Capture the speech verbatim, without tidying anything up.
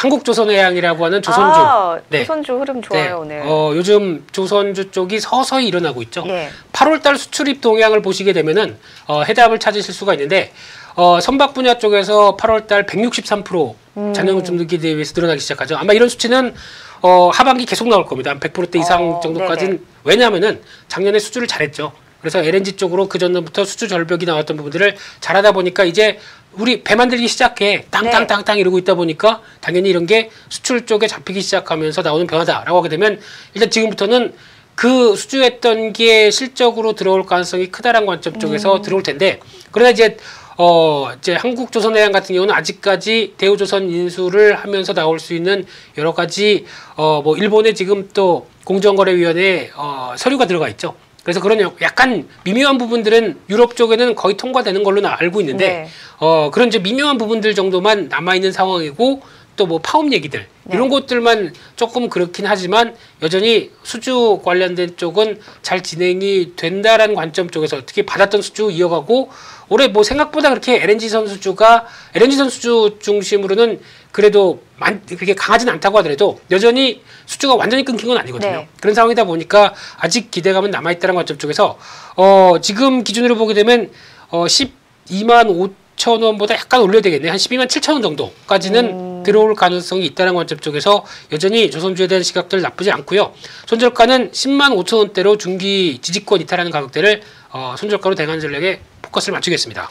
한국조선해양이라고 하는 조선주. 아, 네. 조선주 흐름 좋아요, 네. 오늘. 어, 요즘 조선주 쪽이 서서히 일어나고 있죠. 네. 팔월달 수출입 동향을 보시게 되면은 어, 해답을 찾으실 수가 있는데 어, 선박 분야 쪽에서 팔월달 백육십삼 퍼센트 음. 작년 중기 대비해서 늘어나기 시작하죠. 아마 이런 수치는 어, 하반기 계속 나올 겁니다. 한 백 퍼센트 이상 어, 정도까지는. 네네. 왜냐하면은 작년에 수주를 잘했죠. 그래서 엘엔지 쪽으로 그 전부터 수주 절벽이 나왔던 부분들을 잘하다 보니까 이제 우리 배 만들기 시작해 땅땅땅땅 이러고 있다 보니까 당연히 이런 게 수출 쪽에 잡히기 시작하면서 나오는 변화다라고 하게 되면 일단 지금부터는 그 수주했던 게 실적으로 들어올 가능성이 크다라는 관점 쪽에서 음. 들어올 텐데 그러나 이제 어 이제 한국조선해양 같은 경우는 아직까지 대우조선 인수를 하면서 나올 수 있는 여러 가지 어 뭐 일본의 지금 또 공정거래위원회 어 서류가 들어가 있죠. 그래서 그런 약간 미묘한 부분들은 유럽 쪽에는 거의 통과되는 걸로 알고 있는데 네. 어 그런 이제 미묘한 부분들 정도만 남아 있는 상황이고 또 뭐 파업 얘기들 네. 이런 것들만 조금 그렇긴 하지만 여전히 수주 관련된 쪽은 잘 진행이 된다라는 관점 쪽에서 특히 받았던 수주 이어가고 올해 뭐 생각보다 그렇게 엘엔지 선수주가 엘엔지 선수주 중심으로는 그래도 만, 그렇게 강하진 않다고 하더라도 여전히 수주가 완전히 끊긴 건 아니거든요. 네. 그런 상황이다 보니까 아직 기대감은 남아있다는 관점 쪽에서 어, 지금 기준으로 보게 되면 어, 십이만 오천 원보다 약간 올려야 되겠네요. 한 십이만 칠천 원 정도까지는 음. 들어올 가능성이 있다는 관점 쪽에서 여전히 조선주에 대한 시각들 나쁘지 않고요. 손절가는 십만 오천 원대로 중기 지지권 이탈하는 가격대를 어, 손절가로 대관 전략에 포커스를 맞추겠습니다.